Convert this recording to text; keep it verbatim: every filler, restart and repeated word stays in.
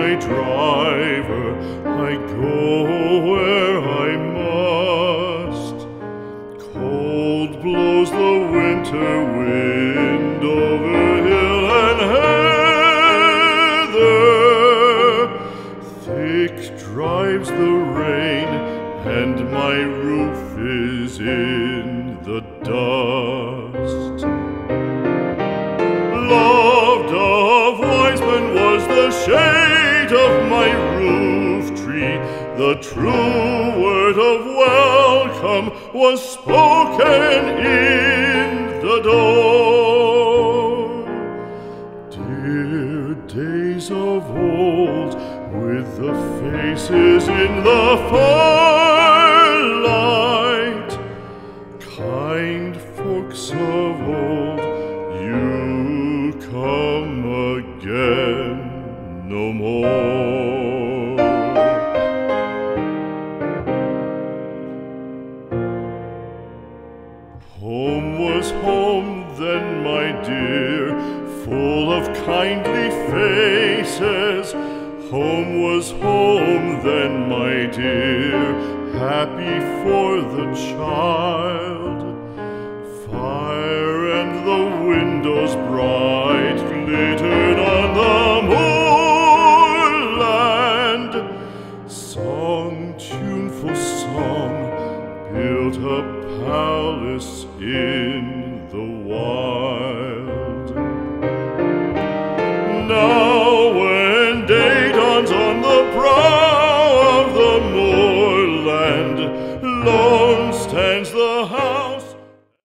my driver, I go where I must. Cold blows the winter wind over hill and heather. Thick drives the rain, and my roof is in the dust. Loved of wise men was the shade of my roof tree. The true word of welcome was spoken in the door. Dear days of old, with the faces in the firelight, kind folks of old, you come again no more. Home was home then, my dear, full of kindly faces. Home was home then, my dear, happy for the child. Fire and the windows bright glittered on the moorland. Song, tuneful song, built a palace in the wild. Now when day dawns on the brow of the moorland, lone stands the house